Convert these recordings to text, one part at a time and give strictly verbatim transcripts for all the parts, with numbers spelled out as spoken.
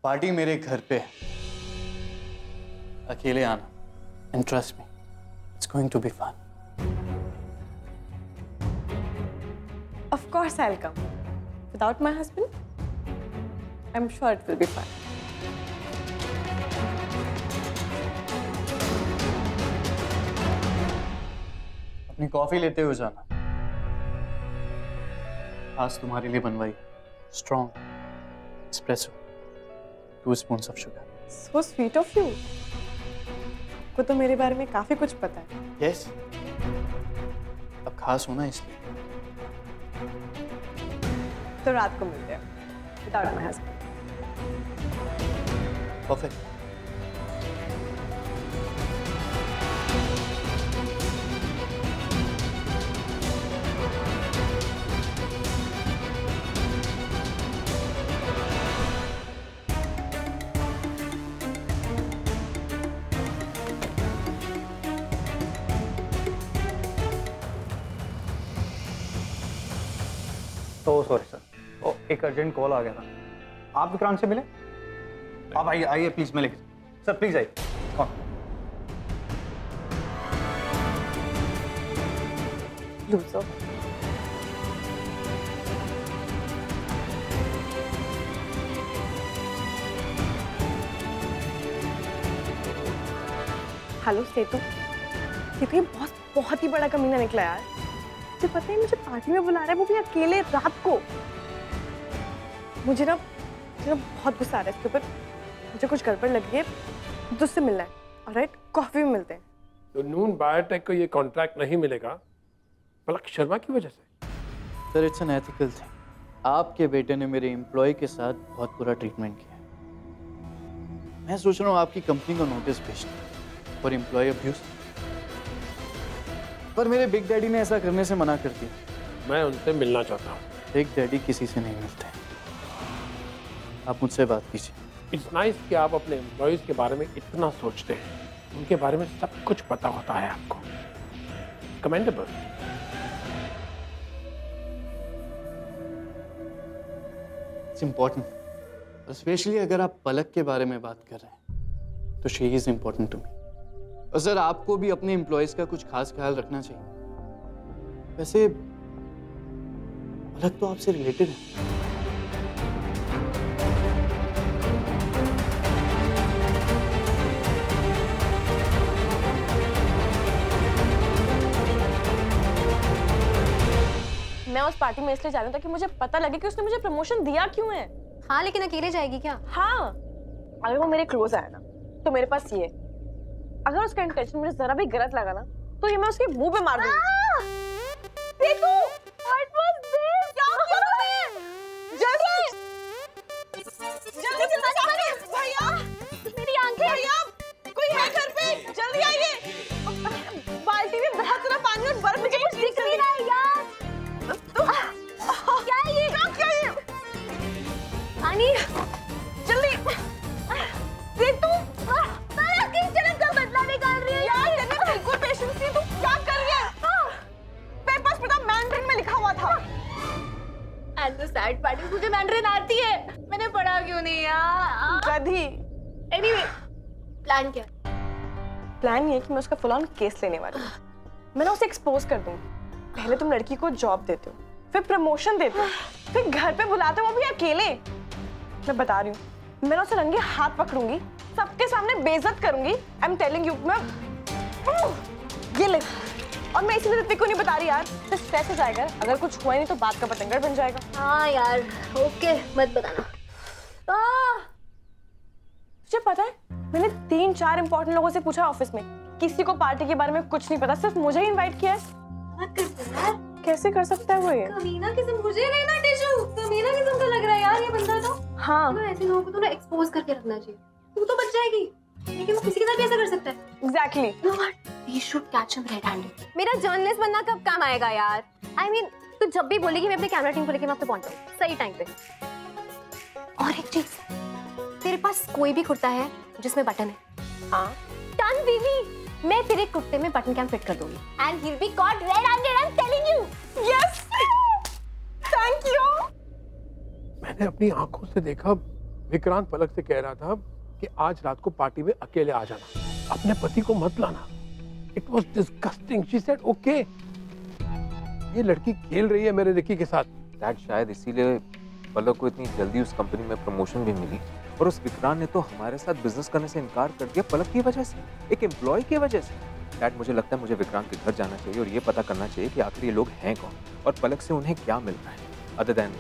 Party मेरे घर पे है, अकेले आना, and trust me, it's going to be fun. Of course I'll come. Without my husband, I'm sure it will be fun. अपनी coffee लेते हुए जाना, आज तुम्हारे लिए बनवाई, strong espresso, two spoons of sugar. So sweet of you. आपको तो मेरे बारे में काफी कुछ पता है। Yes. अब खास होना इसलिए। तो रात को मिलते हैं, without my husband. Perfect. तो सॉरी सर, ओ, एक अर्जेंट कॉल आ गया था। आप विक्रांत से मिले? आप आइए आइए प्लीज, मैं लेके सर प्लीज आइए। कौन? लूजो। हेलो सेतु, सेतु ये बहुत बहुत ही बड़ा कमीना निकला यार। मुझे पता है, मुझे पार्टी में बुला रहा है, वो भी अकेले रात को। मुझे ना मुझे ना बहुत गुस्सा आ रहा है इसके ऊपर। मुझे कुछ गड़बड़ लग रही है, तुझसे मिलना है। ऑलराइट, कॉफी में मिलते हैं। तो नून बायोटेक को ये कॉन्ट्रैक्ट नहीं मिलेगा पलक शर्मा की वजह से। Sir, it's an ethical thing. आपके बेटे ने मेरे एम्प्लॉय के साथ बहुत बुरा ट्रीटमेंट किया। मैं सोच रहा हूँ आपकी कंपनी को नोटिस भेजना फॉर एम्प्लॉय अब्यूज, पर मेरे बिग डैडी ने ऐसा करने से मना कर दिया। मैं उनसे मिलना चाहता हूँ। बिग डैडी किसी से नहीं मिलते, आप मुझसे बात कीजिए। इट्स नाइस कि आप अपने एम्प्लॉयज के बारे में इतना सोचते हैं, उनके बारे में सब कुछ पता होता है आपको। कमेंडेबल। इट्स इम्पोर्टेंट, स्पेशली अगर आप पलक के बारे में बात कर रहे हैं तो she is important to me. और सर, आपको भी अपने एम्प्लॉयज का कुछ खास ख्याल रखना चाहिए। वैसे पलक तो आपसे रिलेटेड है। मैं उस पार्टी में इसलिए जा रही हूँ ताकि मुझे पता लगे कि उसने मुझे प्रमोशन दिया क्यों है। हाँ, लेकिन अकेले जाएगी क्या? हाँ, अगर वो मेरे क्लोज आया ना तो मेरे पास ये, अगर उसका इंटेंशन मुझे जरा भी गलत लगा ना तो ये मैं उसके मुंह पे मार दूंगी। देखो, व्हाट वाज दिस? क्या किया तूने? जल्दी जल्दी चला जा भैया, मेरी आंखें। भैया, कोई है घर पे? जल्दी आइए। बाल्टी में बहुत सारा पानी और बर्फ मुझे कुछ दिख नहीं रहा है यार। क्या है ये? क्या क्या ये? पानी, जल्दी। देख तू, तारा किस तरह का बदला निकाल रही है यार? तेरे बिल्कुल पेशेंस नहीं, तू क्या कर रही है? पेपर्स पे तो मैंड्रिन में लिखा हुआ था। And the sad part is मुझे मैंड्रिन आती है, मैंने पढ़ा क्यों नहीं यार? गधी। एनीवे, प्लान क्या? प्लान ये कि मैं उसका फुल ऑन केस लेने वाली हूँ। मैं ना उसे एक्सपोज कर दूंगी। पहले तुम लड़की को जॉब देते हो, फिर प्रमोशन देते हो, फिर घर पे बुलाते हो, वो भी अकेले। मैं बता रही हूँ, मैं उसे रंगे हाथ पकड़ूंगी, सबके सामने बेइज्जत करूंगी। I am telling you. मैं ये ले, और मैं इसीलिए ऋत्विक को नहीं बता रही यार, तो स्ट्रेस हो जाएगा। अगर कुछ हुआ नहीं तो बात का पतंगड़ बन जाएगा। हाँ यार, ओके, मत बताना। तुझे पता है, मैंने तीन चार इंपॉर्टेंट लोगों से पूछा ऑफिस में, किसी को पार्टी के बारे में कुछ नहीं पता, सिर्फ मुझे ही इनवाइट किया है। मत कर यार, कैसे कर सकता है वो ये? कमीना किस्म, मुझे नहीं ना टिश्यू, कमीना किस्म का लग रहा है यार ये बंदा तो। हाँ, तो ऐसे लोगों को तो ना एक्सपोज करके रखना चाहिए। तू तो बच जाएगी, लेकिन वो किसी के साथ भी ऐसा कर सकता है। Exactly. You know what? We should catch him red-handed. मेरा जर्नलिस्ट बनना कब काम आएगा यार? I mean, तू जब भी बोलेगी मैं अपने कैमरा टीम को लेके मैं आप पे पहुंच जाऊँ सही टाइम पे। और एक चीज, तेरे पास कोई भी कुर्ता है जिसमें बटन है? हाँ। डन बीवी, मैं तेरे कुर्ते में बटन कैम फिट कर दूंगी। And he'll be caught red-handed, I'm telling you. Yes. Thank you. मैंने अपनी आंखों से देखा विक्रांत पलक से कह रहा था कि आज रात को पार्टी में अकेले आ जाना, अपने पति को मत लाना। It was disgusting. She said okay. ये लड़की खेल रही है मेरे रिकी के साथ। डैड शायद इसीलिए पलक को इतनी जल्दी उस कंपनी में प्रमोशन भी मिली, और उस विक्रांत ने तो हमारे साथ बिजनेस करने से इनकार कर दिया पलक की वजह से, एक एम्प्लॉय की वजह से। डैड मुझे लगता है मुझे विक्रांत के घर जाना चाहिए और ये पता करना चाहिए कि आखिर ये लोग हैं कौन और पलक से उन्हें क्या मिल रहा है अदर देन।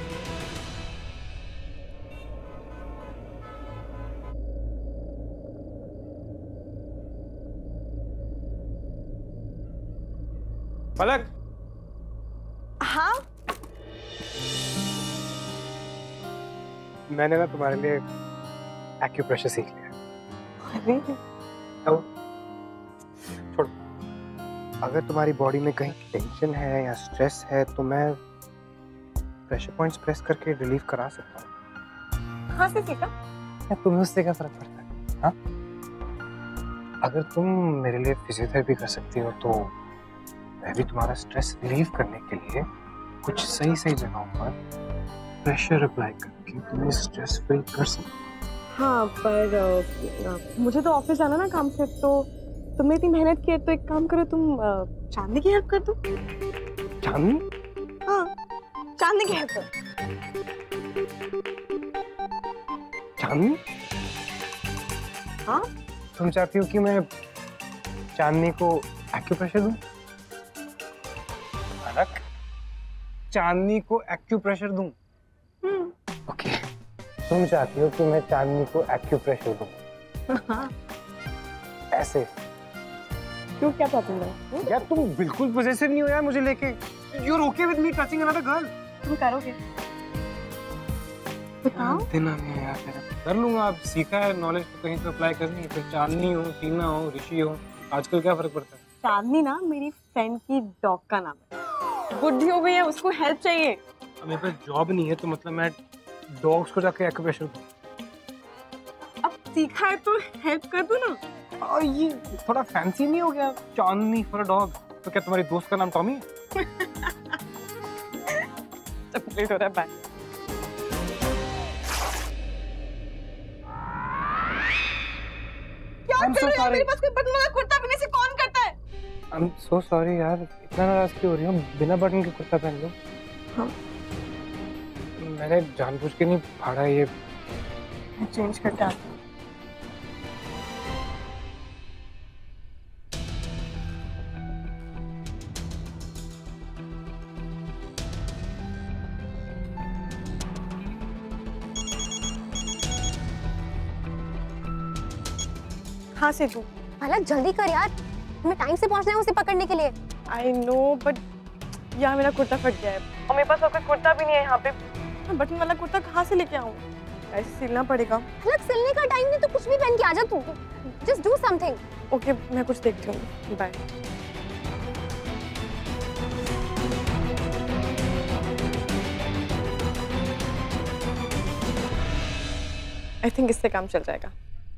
पलक। हाँ मैंने ना तुम्हारे लिए एक्यूप्रेशर सीख लिया। अरे अब छोड़, अगर तुम्हारी बॉडी में कहीं टेंशन है या स्ट्रेस है तो मैं प्रेशर पॉइंट्स प्रेस करके रिलीफ करा सकता हूँ। कहाँ से सीखा? या तुम्हें उससे क्या फर्क पड़ता है? हाँ, अगर तुम मेरे लिए फिजियोथेरेपी कर सकती हो तो मैं भी तुम्हारा स्ट्रेस रिलीव करने के लिए कुछ सही सही जगहों पर प्रेशर अप्लाई करके तुम्हें स्ट्रेस फ्री कर सकती हूँ। हाँ पर आ, मुझे तो ऑफिस जाना ना काम से, तो तुमने इतनी मेहनत की है तो एक काम करो, तुम आ, चांदनी की हेल्प कर दो। चांदनी? हाँ चांदनी की हेल्प कर। चांदनी? हाँ तुम चाहती हो कि मैं चांदनी को एक्यूप्रेशर दूं? पलक, चांदनी को एक्यूप्रेशर दूं? ओके, तुम चाहती हो कि मैं चांदनी को एक्यूप्रेशर दूं? हाँ। ऐसे? क्यों, क्या प्रॉब्लम है? यार तुम बिल्कुल पॉसेसिव नहीं हो यार मुझे लेके। You are okay with me touching another girl? तुम करोगे? बताओ। देना नहीं है यार तेरा। कर लूंगा, आप सीखा है, नॉलेज तो कहीं तो अप्लाई करनी है। फिर चांदनी हो, टीना हो, ऋषि हो, आजकल क्या फर्क पड़ता है? चांदनी ना मेरी फ्रेंड की डॉग का नाम है। बुढ़ी हो गई है, उसको हेल्प चाहिए। अब मेरे पास जॉब नहीं है तो मतलब मैं डॉग्स को जाके एक्यूप्रेशर दूं? अब सीखा है तो हेल्प कर दो ना। और ये थोड़ा फैंसी नहीं हो गया? Chandni for a dog. तो क्या तुम्हारी दोस्त का नाम टॉमी है? सब लेट हो रहा है, बाय। क्या कर रहे हो? मेरे पास कोई बटन वाला कुर्ता पहनने से कौन करता है? I'm so sorry यार, इतना नाराज क्यों हो रही हो? बिना बटन के कुर्ता पहन लो। हाँ। मैंने जानबूझ के नहीं फाड़ा ये। चेंज करके आती हूँ। हाँ से तू। पलक जल्दी कर यार, हमें टाइम से पहुंचना है उसे पकड़ने के लिए। आई नो बट यार मेरा कुर्ता फट गया है और मेरे पास और कोई कुर्ता भी नहीं है यहाँ पे। मैं बटन वाला कुर्ता कहाँ से लेके आऊँ? ऐसे सिलना पड़ेगा। पलक सिलने का टाइम नहीं, तो कुछ भी पहन के आ जा तू। Just do something. ओके मैं कुछ देखती हूँ, बाय। आई थिंक इससे काम चल जाएगा।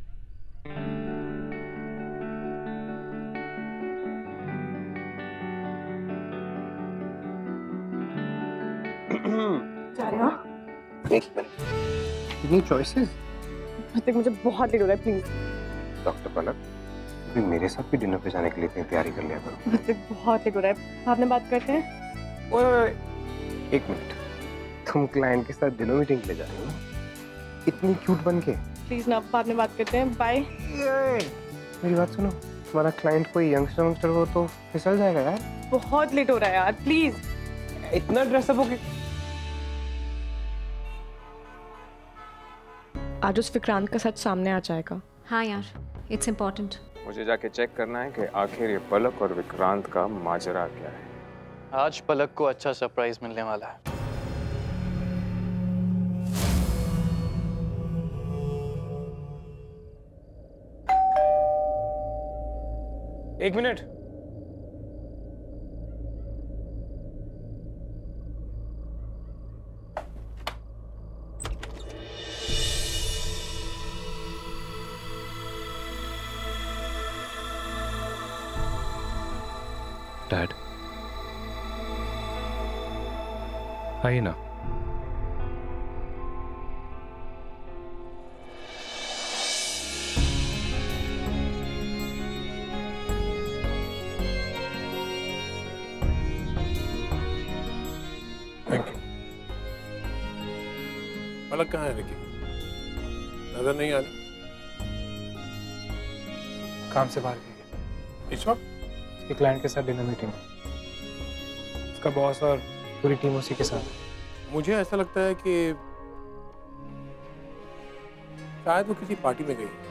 एक मिनट, इतनी चॉइसेस? ऋतिक मुझे बहुत लेट हो रहा है, प्लीज। डॉक्टर पलक, अभी मेरे साथ भी डिनर पे जाने के लिए इतनी तैयारी कर लिया करो। ऋतिक बहुत लेट हो रहा है, बाद में बात करते हैं। ओए ओए एक मिनट, तुम क्लाइंट के साथ डिनर मीटिंग ले जा रही हो इतनी क्यूट बन के? प्लीज ना, बाद में बात करते हैं, बाय। मेरी बात सुनो, तुम्हारा क्लाइंट कोई यंगस्टर वंगस्टर हो तो फिसल जाएगा यार। बहुत लेट हो रहा है यार, प्लीज। इतना ड्रेसअप हो के आज उस विक्रांत का सच सामने आ जाएगा। हाँ यार, इट्स इम्पोर्टेंट। मुझे जाके चेक करना है कि आखिर ये पलक और विक्रांत का माजरा क्या है। आज पलक को अच्छा सरप्राइज मिलने वाला है। एक मिनट, डैड आइए ना। Thank you. पलक कहाँ है रिकी? नजर नहीं आ रही। काम से बाहर गई है। इस वक्त उसके क्लाइंट के साथ डिनर मीटिंग है। उसका बॉस और पूरी टीम उसी के साथ है। मुझे ऐसा लगता है कि शायद वो किसी पार्टी में गई है।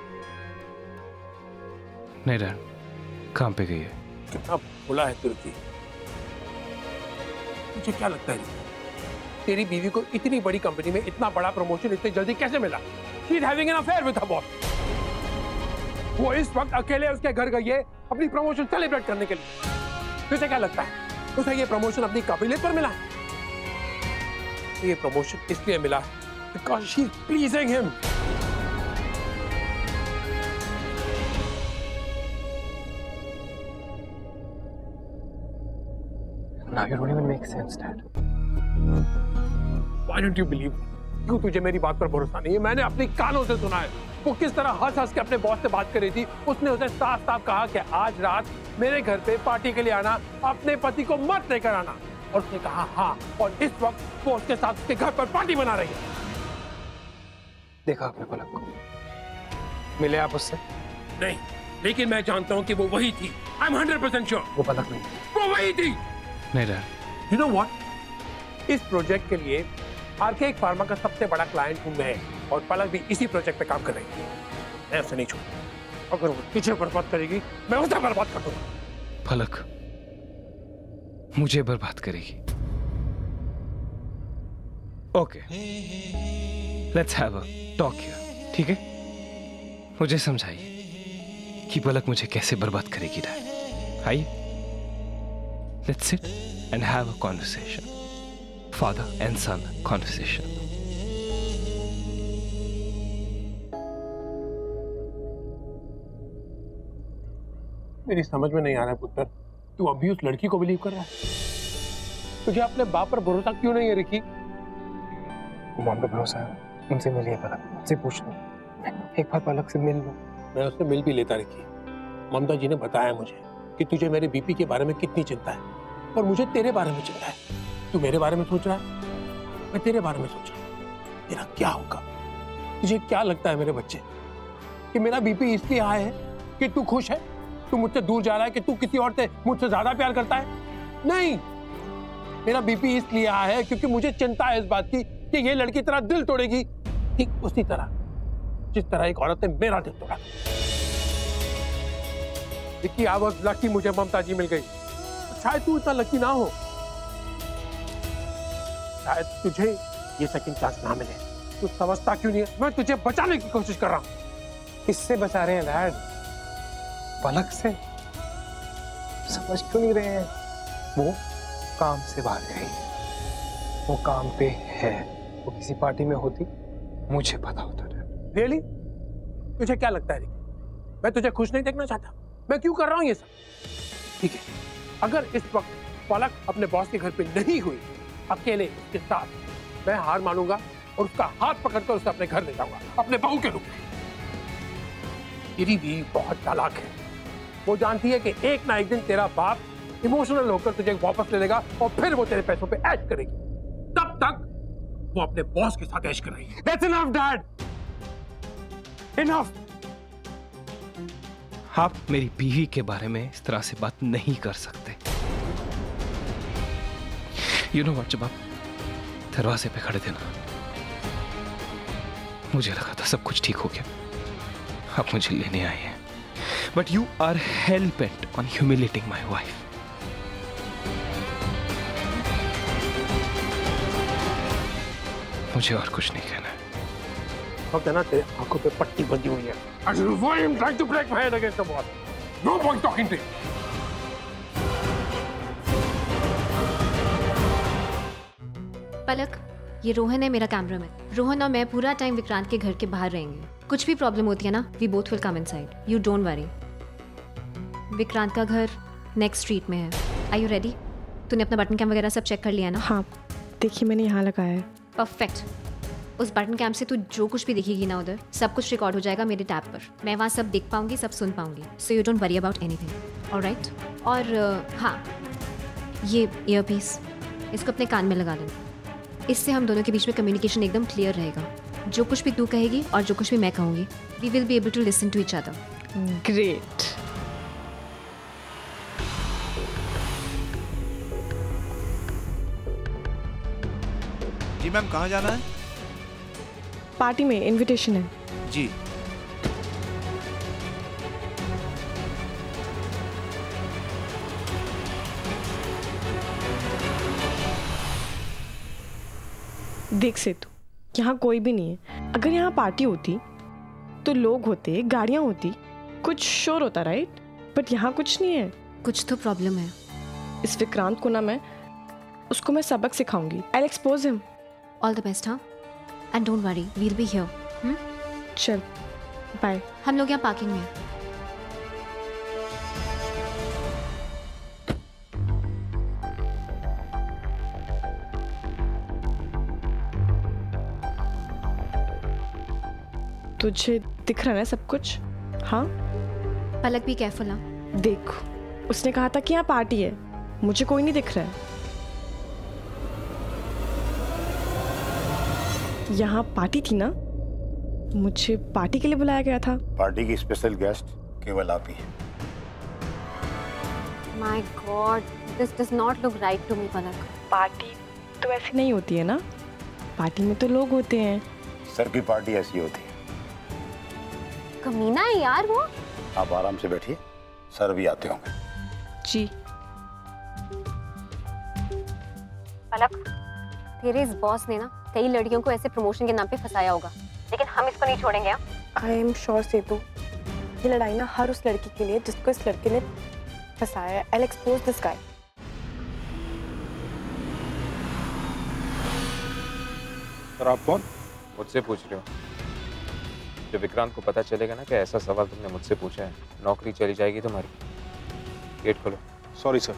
नहीं डैड, काम पे गई है। कितना बुला है तुर्की। मुझे क्या लगता है तेरी बीवी को इतनी बड़ी कंपनी में इतना बड़ा प्रमोशन इतनी जल्दी कैसे मिला? She is having an affair with her boss. वो इस वक्त अकेले उसके घर गई है अपनी प्रमोशन सेलिब्रेट करने के लिए। तुझे क्या लगता है उसे ये प्रमोशन अपनी काबिलियत पर मिला है? ये प्रमोशन इसलिए मिला because she is pleasing him. Now you don't even make sense, Dad. Why don't you believe me? क्यों तुझे मेरी बात पर भरोसा नहीं है? मैंने अपनी कानों से सुना है वो किस तरह हंस हंस के अपने बॉस से बात कर रही थी। उसने उसे साफ साफ कहा कि आज रात मेरे घर पे पार्टी के लिए आना, अपने पति को मत लेकर आना। और उसने कहा हाँ, और इस वक्त वो उसके साथ उसके घर पर पार्टी मना रही है। देखा आपने पलक को? मिले आप उससे? नहीं, लेकिन मैं जानता हूँ कि वो वही थी। I am hundred percent sure वो पलक नहीं, वो वही थी। नहीं डैड। यू नो व्हाट, इस प्रोजेक्ट के लिए आरके फार्मा का सबसे बड़ा क्लाइंट हूं मैं, और पलक भी इसी प्रोजेक्ट पे काम कर रही है। मैं उसे नहीं छोड़ूंगा। अगर वो पीछे बर्बाद करेगी मैं उसे बर्बाद कर दूंगा। पलक मुझे बर्बाद करेगी? Okay, let's have a talk here, ठीक है? मुझे समझाइए कि पलक मुझे कैसे बर्बाद करेगी। डैड आइए, let's sit and have a conversation. Father and son conversation. मेरी समझ में नहीं आ रहा है पुत्र, तू अभी उस लड़की को बिलीव कर रहा है? तुझे अपने बाप पर भरोसा क्यों नहीं है रिकी? मॉम पे भरोसा है, उनसे मिलिए पलक, उनसे पूछ लो, एक बार पलक से मिल लो। मैं उससे मिल भी लेता रिकी। ममता जी ने बताया मुझे कि तुझे मेरे बीपी के बारे में कितनी चिंता है, और मुझे तेरे बारे में चिंता है। तू मेरे बारे में सोच रहा है, मैं तेरे बारे में सोच रहा हूँ। तेरा क्या होगा? तुझे क्या लगता है मेरे बच्चे कि मेरा बीपी इसलिए हाई है कि तू खुश है, तू मुझसे दूर जा रहा है, कि तू किसी और से मुझसे ज्यादा प्यार करता है? नहीं, मेरा बीपी इसलिए हाई है क्योंकि मुझे चिंता है इस बात की कि ये लड़की तेरा दिल तोड़ेगी, ठीक उसी तरह जिस तरह एक औरत ने मेरा दिल तोड़ा। देखिए, आई वाज लकी मुझे ममता जी मिल गई। शायद तू इतना लकी ना हो, शायद तुझे ये सेकंड चांस ना मिले। तू समझता क्यों नहीं है? मैं तुझे बचाने की कोशिश कर रहा हूँ। किससे बचा रहे हैं डैड? पलक से? समझ क्यों नहीं रहे हैं? वो काम से बाहर गई, वो काम पे है। वो किसी पार्टी में होती मुझे पता होता डैड। रियली? तुझे क्या लगता है रिकी, मैं तुझे खुश नहीं देखना चाहता? मैं क्यों कर रहा हूँ ये सब? ठीक है, अगर इस वक्त पलक अपने बॉस के घर पे नहीं हुई अकेले उसके साथ, मैं हार मानूंगा और उसका हाथ पकड़कर उसे अपने घर ले जाऊंगा, अपने बहू के रूप में। तेरी भी बहुत चालाक है, वो जानती है कि एक ना एक दिन तेरा बाप इमोशनल होकर तुझे वापस ले लेगा और फिर वो तेरे पैसों पे ऐश करेगी। तब तक वो अपने बॉस के साथ ऐश कर रही है। That's enough, Dad. Enough. आप मेरी बीवी के बारे में इस तरह से बात नहीं कर सकते। You know what, जब आप दरवाजे पे खड़े थे ना, मुझे लगा था सब कुछ ठीक हो गया, आप मुझे लेने आए हैं। But you are hell bent on humiliating my wife. मुझे और कुछ नहीं कहना है। अब ना तेरे आंखों पे पट्टी बंधी हुई है। I don't know why I'm trying to break my head against the wall. No point talking to you. पलक, ये रोहन है मेरा कैमरामैन। रोहन और मैं पूरा टाइम विक्रांत के घर के बाहर रहेंगे। कुछ भी प्रॉब्लम होती है ना, we both will come inside. You don't worry. Vikrant का घर नेक्स्ट स्ट्रीट में है। Are you ready? तूने अपना बटन कैम वगैरह सब चेक कर लिया ना? हाँ, देखिए मैंने यहाँ लगाया है। परफेक्ट। उस बटन कैम से तू जो कुछ भी दिखेगी ना उधर, सब कुछ रिकॉर्ड हो जाएगा मेरे टैब पर। मैं वहाँ सब देख पाऊंगी, सब सुन पाऊंगी। So you don't worry about anything, alright? और हाँ, ये ईयरपीस इसको अपने कान में लगा लेना। इससे हम दोनों के बीच में कम्युनिकेशन एकदम क्लियर रहेगा। जो कुछ भी तू कहेगी और जो कुछ भी मैं कहूँगी, we will be able to listen to each other. Great. जी मैम, कहाँ जाना है? पार्टी में इनविटेशन है। जी। देख सेतु, यहाँ कोई भी नहीं है। अगर यहाँ पार्टी होती तो लोग होते, गाड़ियाँ होती, कुछ शोर होता, राइट? बट यहाँ कुछ नहीं है। कुछ तो प्रॉब्लम है। इस विक्रांत को ना मैं उसको मैं सबक सिखाऊंगी। I'll expose him. All the best, हाँ? And don't worry, we'll be here. Hmm? चल, बाय। हम लोग यहाँ पार्किंग में हैं। तुझे दिख रहा है सब कुछ? हाँ? पलक भी केयरफुल, हाँ? देख, उसने कहा था कि यहाँ पार्टी है। मुझे कोई नहीं दिख रहा है। यहाँ पार्टी थी ना? मुझे पार्टी के लिए बुलाया गया था। पार्टी की स्पेशल गेस्ट केवल आप ही हैं। My God, this does not look right to me, Palak. Party तो ऐसी नहीं होती है ना? पार्टी में तो लोग होते हैं। सर की पार्टी ऐसी होती है। कमीना है यार वो। आप आराम से बैठिए, सर भी आते होंगे। जी। पलक, तेरे इस बॉस ने ना कई लड़कियों को ऐसे प्रमोशन के नाम पे फंसाया होगा, लेकिन हम इसको नहीं छोड़ेंगे। आई एम श्योर सेतु, ये लड़ाई ना हर उस लड़की के लिए जिसको इस लड़के ने फंसाया है। I'll expose this guy. और आप कौन? मुझसे पूछ रहे हो? जब विक्रांत को पता चलेगा ना कि ऐसा सवाल तुमने मुझसे पूछा है, नौकरी चली जाएगी तुम्हारी। गेट खोलो। Sorry sir.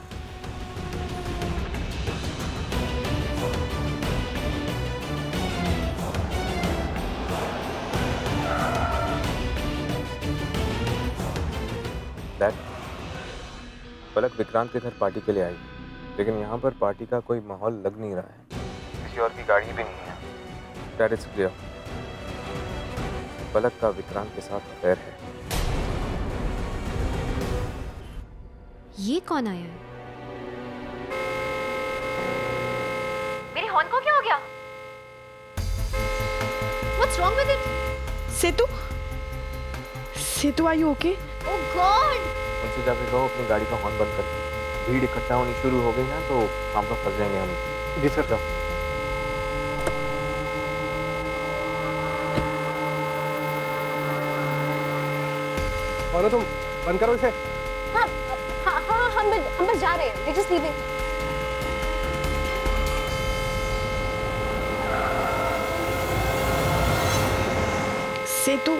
That Palak Vikrant के घर पार्टी के लिए आई, लेकिन यहाँ पर पार्टी का कोई माहौल लग नहीं रहा है। किसी और की गाड़ी भी नहीं है। That is clear. पलक का विक्रांत के साथ अफेयर है। ये कौन आया है? मेरे हॉर्न को क्या हो गया? What's wrong with it? Setu, Setu are you okay? Oh God! उनसे जाकर कहो अपनी गाड़ी का हॉर्न बंद कर। भीड़ इकट्ठा होनी शुरू हो गई ना तो काम पर फंस जाएंगे हम। जी सर। कौन हो तुम? बंद करो इसे। हाँ, हाँ, हाँ, हम हम बस जा रहे हैं। We're just leaving. Setu,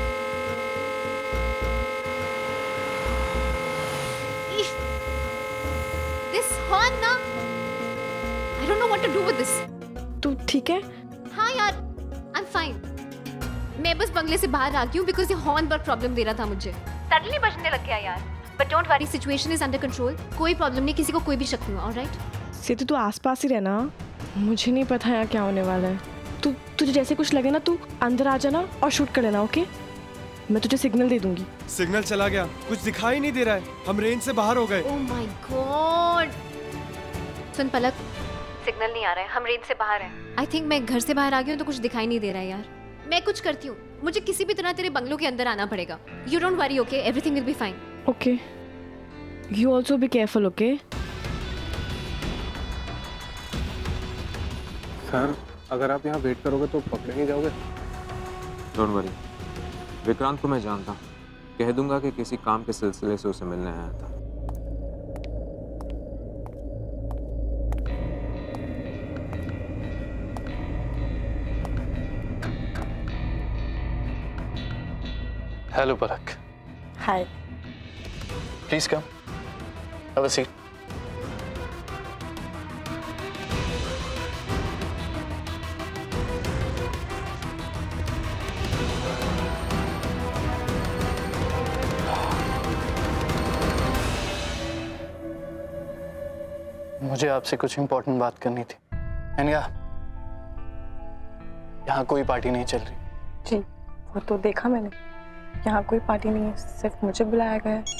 This horn ना, I don't know what to do with this. तू ठीक है? हाँ यार, I'm fine. मैं बस बंगले से बाहर आ गई हूँ because ये हॉर्न बहुत प्रॉब्लम दे रहा था मुझे। सडनली बजने लग गया यार। But don't worry, situation is under control. कोई प्रॉब्लम नहीं, किसी को कोई भी शक नहीं हुआ, alright? सेतु तू आसपास ही रहना। मुझे नहीं पता यहाँ क्या होने वाला है। तू तुझे जैसे कुछ लगे ना, तू अंदर आ जाना और शूट कर लेना, ओके? मैं तुझे सिग्नल दे दूंगी। सिग्नल चला गया, कुछ दिखाई नहीं दे रहा है। हम रेंज से बाहर हो गए। Oh my God! सुन पलक, सिग्नल नहीं आ रहा है, हम रेंज से बाहर हैं। I think मैं घर से बाहर आ गई हूँ तो कुछ दिखाई नहीं दे रहा है यार। मैं कुछ करती हूँ, मुझे किसी भी तरह तेरे बंगलों के अंदर आना पड़ेगा। You don't worry, okay? Everything will be fine. Okay. You also be careful, okay? Sir, अगर आप यहाँ वेट करोगे तो पकड़े नहीं जाओगे? डोंट वरी, विक्रांत को मैं जानता हूँ। कह दूंगा कि किसी काम के सिलसिले से उसे मिलने आया था। Hello Palak. Hi. Please come, have a seat. मुझे आपसे कुछ इम्पोर्टेंट बात करनी थी। अनया, यहाँ कोई पार्टी नहीं चल रही। जी वो तो देखा मैंने, यहाँ कोई पार्टी नहीं है, सिर्फ मुझे बुलाया गया है।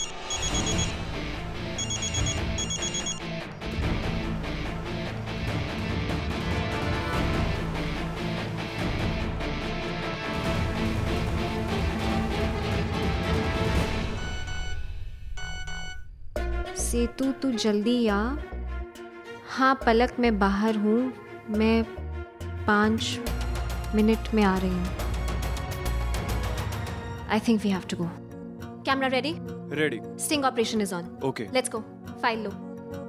सेतु तू जल्दी आ। हाँ पलक मैं बाहर हूँ, मैं पाँच मिनट में आ रही हूँ। I think we have to go. Camera ready? Ready. Sting operation is on. Okay let's go. File लो।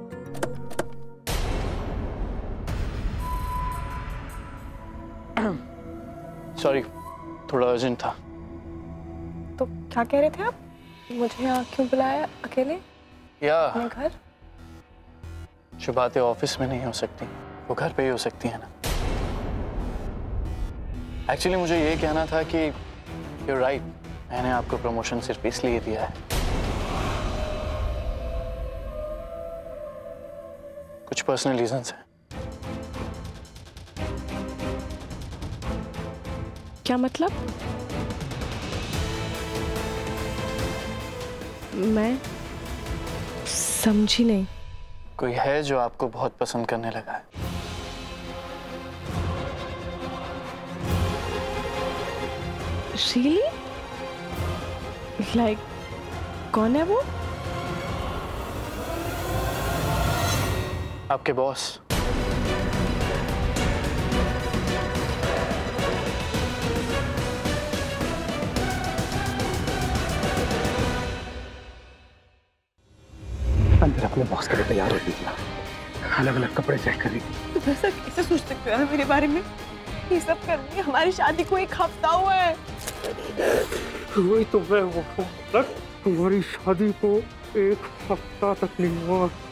सॉरी, थोड़ा अर्जेंट था। तो क्या कह रहे थे आप? मुझे यहाँ क्यों बुलाया अकेले? या अपने घर? जो बातें ऑफिस में नहीं हो सकती वो घर पे ही हो सकती है ना। एक्चुअली मुझे ये कहना था कि you're right, मैंने आपको प्रमोशन सिर्फ इसलिए दिया है। कुछ पर्सनल रीजंस हैं। क्या मतलब? मैं समझी नहीं। कोई है जो आपको बहुत पसंद करने लगा है। Really? Like, कौन है वो? आपके बॉस। अंदर अपने बॉस के लिए तैयार हो गई, अलग अलग कपड़े चेक कर रही। तुम ऐसा कैसे सोच सकते हो मेरे बारे में? ये सब करने हमारी शादी को एक हफ्ता हुआ है। वही तो मैं वो तुम्हारी शादी को एक हफ्ता तक नहीं हुआ।